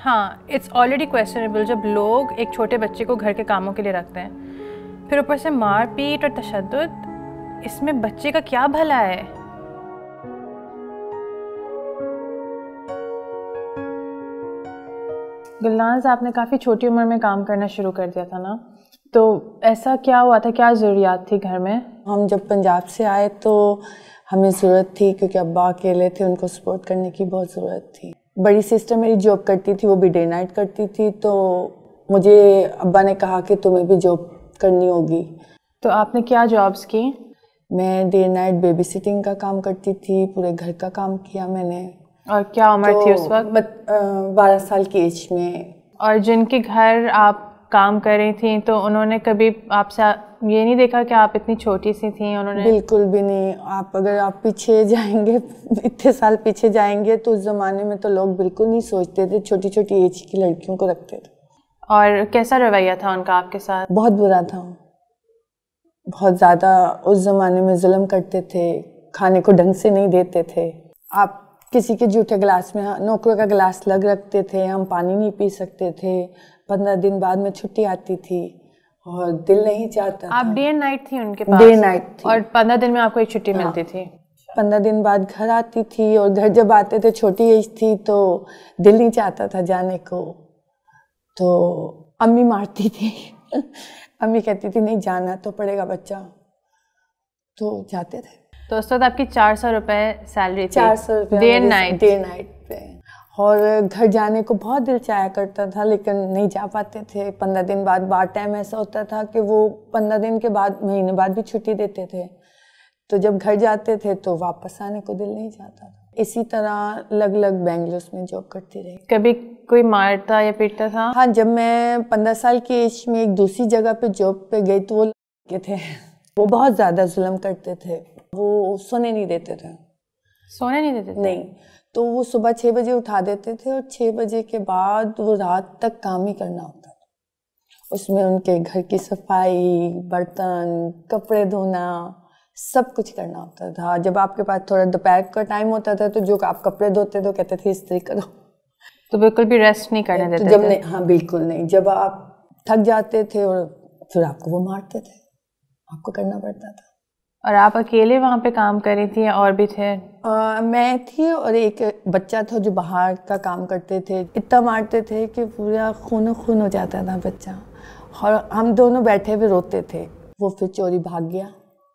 हाँ, it's already questionable जब लोग एक छोटे बच्चे को घर के कामों के लिए रखते हैं, फिर ऊपर से मार पीट और तशद्दुद, इसमें बच्चे का क्या भला है? गुलनाज, आपने काफ़ी छोटी उम्र में काम करना शुरू कर दिया था ना, तो ऐसा क्या हुआ था, क्या ज़रूरियात थी घर में? हम जब पंजाब से आए तो हमें ज़रूरत थी, क्योंकि अब्बा अकेले थे, उनको सपोर्ट करने की बहुत ज़रूरत थी। बड़ी सिस्टर मेरी जॉब करती थी, वो भी डे नाइट करती थी, तो मुझे अब्बा ने कहा कि तुम्हें भी जॉब करनी होगी। तो आपने क्या जॉब्स की? मैं डे नाइट बेबी सिटिंग का काम करती थी, पूरे घर का काम किया मैंने। और क्या उम्र थी उस वक्त? 12 साल की एज में। और जिनके घर आप काम कर रही थी, तो उन्होंने कभी आपसे ये नहीं देखा कि आप इतनी छोटी सी थी? उन्होंने बिल्कुल भी नहीं। अगर आप पीछे जाएंगे, इतने साल पीछे जाएंगे, तो उस ज़माने में तो लोग बिल्कुल नहीं सोचते थे, छोटी छोटी एज की लड़कियों को रखते थे। और कैसा रवैया था उनका आपके साथ? बहुत बुरा था, बहुत ज़्यादा। उस ज़माने में जुल्म करते थे, खाने को ढंग से नहीं देते थे। आप किसी के जूठे गिलास में नौकरों का गिलास लग रखते थे, हम पानी नहीं पी सकते थे। 15 दिन बाद में छुट्टी आती थी और दिल नहीं चाहता था। आप डे एंड नाइट थी उनके पास? डे नाइट थी। और 15 दिन में आपको एक छुट्टी मिलती थी? 15 दिन बाद घर आती थी, और घर जब आते थे, छोटी एज थी तो दिल नहीं चाहता था जाने को, तो अम्मी मारती थी। अम्मी कहती थी नहीं जाना तो पड़ेगा बच्चा, तो जाते थे। तो उस वक्त आपकी 400 रुपये सैलरी थी? 400 रुपये day and night? Day night पे। और घर जाने को बहुत दिल चाहा करता था, लेकिन नहीं जा पाते थे। 15 दिन बाद बार टाइम ऐसा होता था कि वो 15 दिन के बाद, महीने बाद भी छुट्टी देते थे, तो जब घर जाते थे तो वापस आने को दिल नहीं चाहता था। इसी तरह अलग अलग बेंगलुरु में जॉब करती रही। कभी कोई मारता या पीटता था? हाँ, जब मैं 15 साल की एज में एक दूसरी जगह पे जॉब पे गई तो वो लड़के थे, वो बहुत ज़्यादा जुल्म करते थे। वो सोने नहीं देते थे। सोने नहीं देते थे? नहीं। तो वो सुबह 6 बजे उठा देते थे, और 6 बजे के बाद वो रात तक काम ही करना होता था। उसमें उनके घर की सफाई, बर्तन, कपड़े धोना, सब कुछ करना होता था। जब आपके पास थोड़ा दोपहर का टाइम होता था, तो जो आप कपड़े धोते तो कहते थे इस्त्री करो। तो बिल्कुल भी रेस्ट नहीं करने देते जब थे? नहीं, हाँ बिल्कुल नहीं। जब आप थक जाते थे और फिर आपको वो मारते थे, आपको करना पड़ता था। और आप अकेले वहाँ पे काम कर रही थी या और भी थे? मैं थी और एक बच्चा था जो बाहर का काम करते थे। इतना मारते थे कि पूरा खून खून हो जाता था बच्चा, और हम दोनों बैठे हुए रोते थे। वो फिर चोरी भाग गया।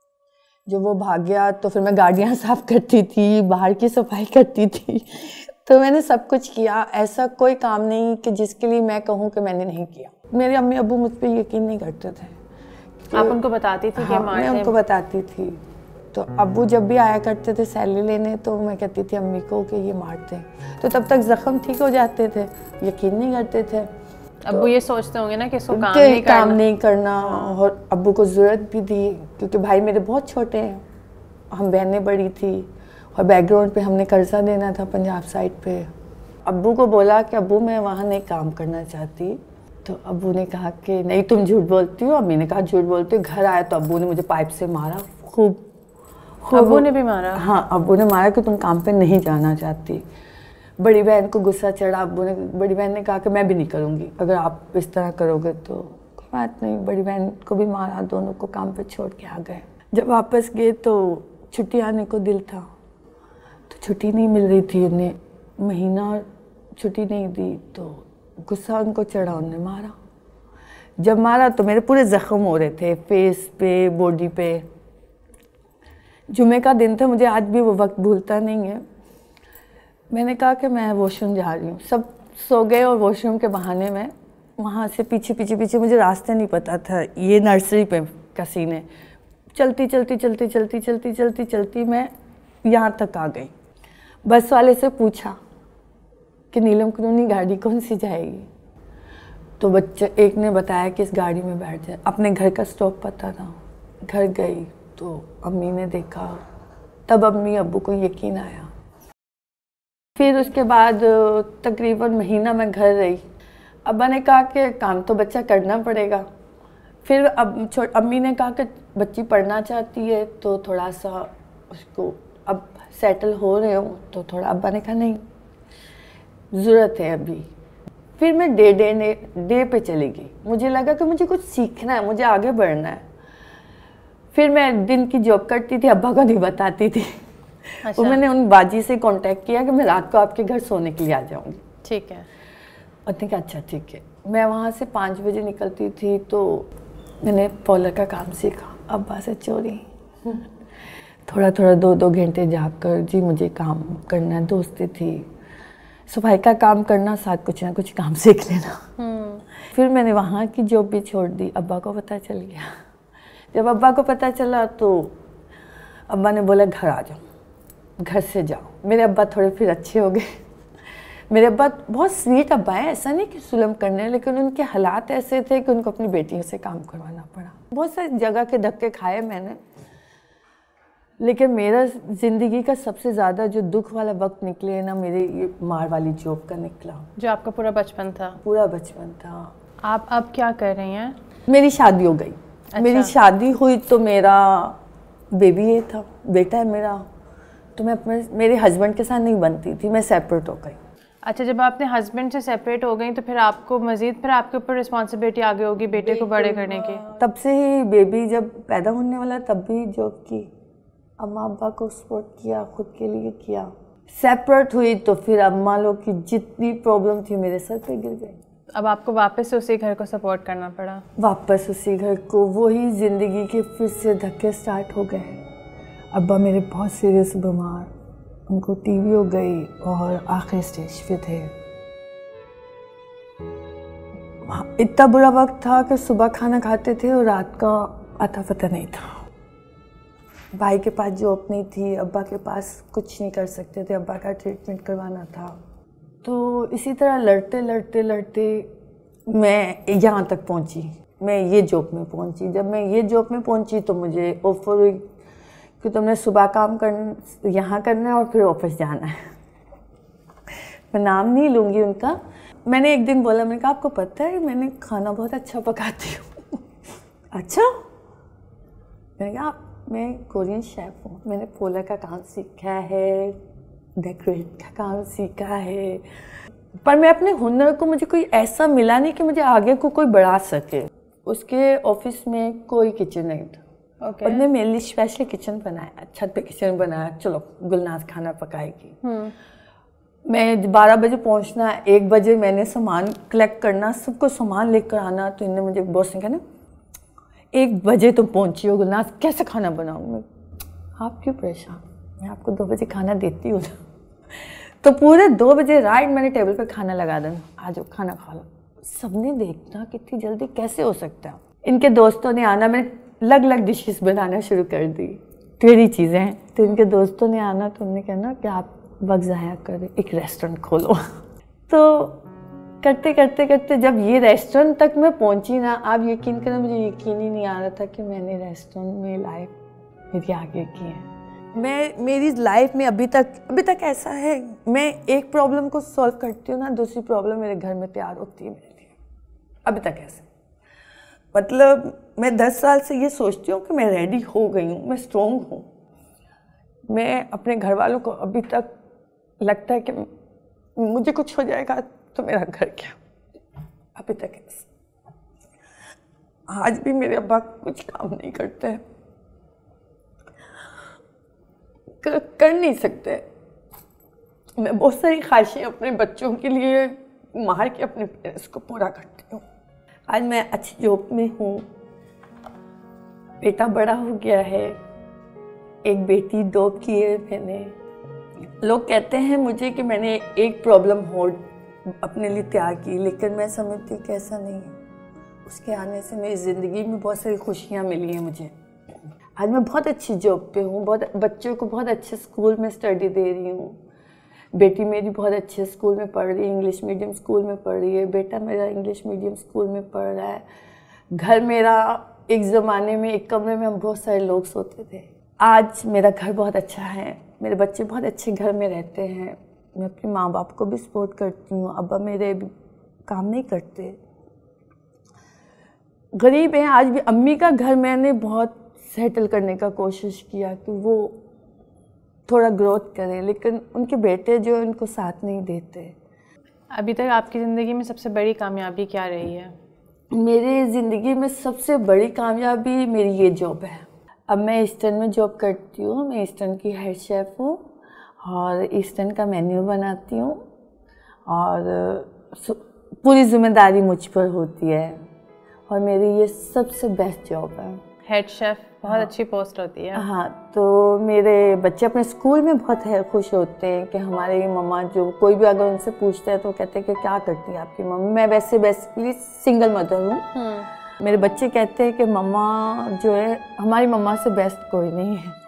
जब वो भाग गया तो फिर मैं गाड़ियाँ साफ करती थी, बाहर की सफाई करती थी। तो मैंने सब कुछ किया। ऐसा कोई काम नहीं कि जिसके लिए मैं कहूँ कि मैंने नहीं किया। मेरे अम्मी अब्बू मुझ पर यकीन नहीं करते थे। आप उनको बताती थी? हाँ, मैं उनको बताती थी। तो अब्बू जब भी आया करते थे सैलरी लेने, तो मैं कहती थी अम्मी को कि ये मारते हैं, तो तब तक जख्म ठीक हो जाते थे। यकीन नहीं करते थे। अब्बू ये सोचते होंगे ना कि इसको काम नहीं करना। और अब्बू को ज़रूरत भी थी, क्योंकि भाई मेरे बहुत छोटे हैं, हम बहनें बड़ी थी, और बैकग्राउंड पे हमने कर्जा देना था पंजाब साइड पे। अब्बू को बोला कि अब्बू मैं वहाँ नहीं काम करना चाहती, तो अब्बू ने कहा कि नहीं तुम झूठ बोलती हो। अम्मी ने कहा झूठ बोलती हो। घर आया तो अब्बू ने मुझे पाइप से मारा खूब। अब्बू ने भी मारा? हाँ, अब्बू ने मारा कि तुम काम पे नहीं जाना चाहती। बड़ी बहन को गुस्सा चढ़ा। बड़ी बहन ने कहा कि मैं भी नहीं करूँगी, अगर आप इस तरह करोगे तो। कोई बात नहीं, बड़ी बहन को भी मारा, दोनों को काम पे छोड़ के आ गए। जब वापस गए तो छुट्टी आने को दिल था, तो छुट्टी नहीं मिल रही थी। उन्हें महीना छुट्टी नहीं दी, तो गुस्सा उनको चढ़ा, उन्हें मारा। जब मारा तो मेरे पूरे ज़ख्म हो रहे थे, फेस पे, बॉडी पे। जुमे का दिन था, मुझे आज भी वो वक्त भूलता नहीं है। मैंने कहा कि मैं वॉशरूम जा रही हूँ। सब सो गए, और वॉशरूम के बहाने में वहाँ से पीछे मुझे रास्ते नहीं पता था। ये नर्सरी पे का सीन है। चलती मैं यहाँ तक आ गई। बस वाले से पूछा कि नीलम कॉलोनी गाड़ी कौन सी जाएगी, तो बच्चे एक ने बताया कि इस गाड़ी में बैठ जाए। अपने घर का स्टॉप पता था। घर गई तो अम्मी ने देखा, तब अम्मी अब्बू को यकीन आया। फिर उसके बाद तकरीबन महीना मैं घर रही। अब्बा ने कहा कि काम तो बच्चा करना पड़ेगा। फिर अम्मी ने कहा कि बच्ची पढ़ना चाहती है, तो थोड़ा सा उसको अब सेटल हो रहे हो, तो थोड़ा। अब्बा ने कहा नहीं, ज़रूरत है अभी। फिर मैं डे पे चली गई। मुझे लगा कि मुझे कुछ सीखना है, मुझे आगे बढ़ना है। फिर मैं दिन की जॉब करती थी, अब्बा को नहीं बताती थी। अच्छा। तो मैंने उन बाजी से कांटेक्ट किया कि मैं रात को आपके घर सोने के लिए आ जाऊंगी। ठीक है। उसने कहा अच्छा ठीक है। मैं वहाँ से 5 बजे निकलती थी, तो मैंने पॉलर का काम सीखा अब्बा से चोरी। थोड़ा थोड़ा 2-2 घंटे जाकर, जी मुझे काम करना है, दोस्ती थी, सफाई का काम करना, साथ कुछ ना कुछ काम सीख लेना। फिर मैंने वहाँ की जॉब भी छोड़ दी। अब्बा को पता चल गया। जब अब्बा को पता चला तो अब्बा ने बोला घर आ जाओ, घर से जाओ। मेरे अब्बा थोड़े फिर अच्छे हो गए। मेरे अब्बा बहुत स्वीट अब्बा है, ऐसा नहीं कि जुल्म करने, लेकिन उनके हालात ऐसे थे कि उनको अपनी बेटियों से काम करवाना पड़ा। बहुत सारी जगह के धक्के खाए मैंने, लेकिन मेरा ज़िंदगी का सबसे ज़्यादा जो दुख वाला वक्त निकले ना, मेरे ये मार वाली जॉब का निकला। जो आपका पूरा बचपन था? पूरा बचपन था। आप अब क्या कर रही हैं? मेरी शादी हो गई। अच्छा। मेरी शादी हुई तो मेरा बेबी ये था, बेटा है मेरा। तो मैं अपने मेरे हस्बैंड के साथ नहीं बनती थी, मैं सेपरेट हो गई। अच्छा, जब आपने हस्बैंड से सेपरेट हो गई तो फिर आपको मज़ीद फिर आपके ऊपर रिस्पॉन्सिबिलिटी आगे होगी बेटे को बड़े करने की। तब से ही बेबी जब पैदा होने वाला तब भी जॉब की, अम्मा अब्बा को सपोर्ट किया, खुद के लिए किया। सेपरेट हुई तो फिर अम्मा लोग की जितनी प्रॉब्लम थी मेरे सर पे गिर गई। अब आपको वापस से उसी घर को सपोर्ट करना पड़ा? वापस उसी घर को, वही ज़िंदगी के फिर से धक्के स्टार्ट हो गए। अब्बा मेरे बहुत सीरियस बीमार, उनको टीबी हो गई और आखिरी स्टेज पे थे। इतना बुरा वक्त था कि सुबह खाना खाते थे और रात का अता पता नहीं था। भाई के पास जॉब नहीं थी, अब्बा के पास कुछ नहीं कर सकते थे, अब्बा का ट्रीटमेंट करवाना था। तो इसी तरह लड़ते लड़ते लड़ते मैं यहाँ तक पहुँची, मैं ये जॉब में पहुँची। जब मैं ये जॉब में पहुँची तो मुझे ऑफर हुई कि तुमने सुबह काम यहाँ करना है और फिर ऑफिस जाना है। मैं नाम नहीं लूँगी उनका। मैंने एक दिन बोला, मैंने कहा आपको पता है मैंने खाना बहुत अच्छा पकाती हूँ। अच्छा? मैंने कहा मैं कोरियन शेफ़ हूँ, मैंने पोलर का काम सीखा है, डेकोरेट का काम सीखा है, पर मैं अपने हुनर को, मुझे कोई ऐसा मिला नहीं कि मुझे आगे को कोई बढ़ा सके। उसके ऑफिस में कोई किचन नहीं था। और मैं मेरे लिए स्पेशल किचन बनाया, छत पे किचन बनाया, चलो गुलनाज खाना पकाएगी। मैं 12 बजे पहुंचना, 1 बजे मैंने सामान कलेक्ट करना, सबको सामान लेकर आना। तो इन्होंने मुझे बॉस ने कहा ना 1 बजे तुम पहुंची हो गुलनाज, कैसे खाना बनाऊँ मैं? आप क्यों परेशान, मैं आपको 2 बजे खाना देती हूँ। तो पूरे 2 बजे राइट मैंने टेबल पे खाना लगा देना, आ जाओ खाना खा लो। सबने देखना कितनी जल्दी कैसे हो सकता है। इनके दोस्तों ने आना, मैंने अलग अलग डिशेस बनाना शुरू कर दी, टेढ़ी चीज़ें हैं। तो इनके दोस्तों ने आना तो उन्होंने कहना कि आप वक्त ज़ाया करें, एक रेस्टोरेंट खोलो। तो करते करते करते जब ये रेस्टोरेंट तक मैं पहुंची ना, आप यकीन करें मुझे यकीन ही नहीं आ रहा था कि मैंने रेस्टोरेंट में लाइफ मेरी आगे की है। मेरी लाइफ में अभी तक ऐसा है, मैं एक प्रॉब्लम को सॉल्व करती हूँ ना, दूसरी प्रॉब्लम मेरे घर में तैयार होती है मेरे लिए। अभी तक ऐसे, मतलब मैं 10 साल से ये सोचती हूँ कि मैं रेडी हो गई हूँ, मैं स्ट्रॉन्ग हूँ। मैं अपने घर वालों को अभी तक लगता है कि मुझे कुछ हो जाएगा तो मेरा घर क्या, अभी तक ऐसा। आज भी मेरे अब्बा कुछ काम नहीं करते, कर नहीं सकते। मैं बहुत सारी ख्वाहिशें अपने बच्चों के लिए मार के अपने पेरेंट्स को पूरा करती हूँ। आज मैं अच्छी जॉब में हूँ, बेटा बड़ा हो गया है, एक बेटी 2 की है मैंने। लोग कहते हैं मुझे कि मैंने एक प्रॉब्लम हो अपने लिए तैयार की, लेकिन मैं समझती हूँ कि ऐसा नहीं है। उसके आने से मेरी ज़िंदगी में बहुत सारी खुशियाँ मिली हैं मुझे। आज मैं बहुत अच्छी जॉब पे हूँ, बहुत बच्चों को बहुत अच्छे स्कूल में स्टडी दे रही हूँ। बेटी मेरी बहुत अच्छे स्कूल में पढ़ रही है, इंग्लिश मीडियम स्कूल में पढ़ रही है। बेटा मेरा इंग्लिश मीडियम स्कूल में पढ़ रहा है। घर मेरा, एक ज़माने में एक कमरे में हम बहुत सारे लोग सोते थे, आज मेरा घर बहुत अच्छा है, मेरे बच्चे बहुत अच्छे घर में रहते हैं। मैं अपने माँ बाप को भी सपोर्ट करती हूँ। अब्बा मेरे काम नहीं करते, गरीब हैं। आज भी अम्मी का घर मैंने बहुत सेटल करने का कोशिश किया कि वो थोड़ा ग्रोथ करें, लेकिन उनके बेटे जो उनको साथ नहीं देते। अभी तक आपकी ज़िंदगी में सबसे बड़ी कामयाबी क्या रही है? मेरे ज़िंदगी में सबसे बड़ी कामयाबी मेरी ये जॉब है। अब मैं ईस्टर्न में जॉब करती हूँ, मैं ईस्टर्न की हेड शेफ़ हूँ और ईस्टर्न का मेन्यू बनाती हूँ और पूरी जिम्मेदारी मुझ पर होती है और मेरी ये सबसे बेस्ट जॉब है। हेड शेफ़ बहुत अच्छी पोस्ट होती है। हाँ, तो मेरे बच्चे अपने स्कूल में बहुत खुश होते हैं कि हमारी मम्मा, जो कोई भी अगर उनसे पूछता है तो कहते हैं कि क्या करती है आपकी मम्मी। मैं वैसे बेसिकली सिंगल मदर हूँ। मेरे बच्चे कहते हैं कि मम्मा जो है, हमारी मम्मा से बेस्ट कोई नहीं है।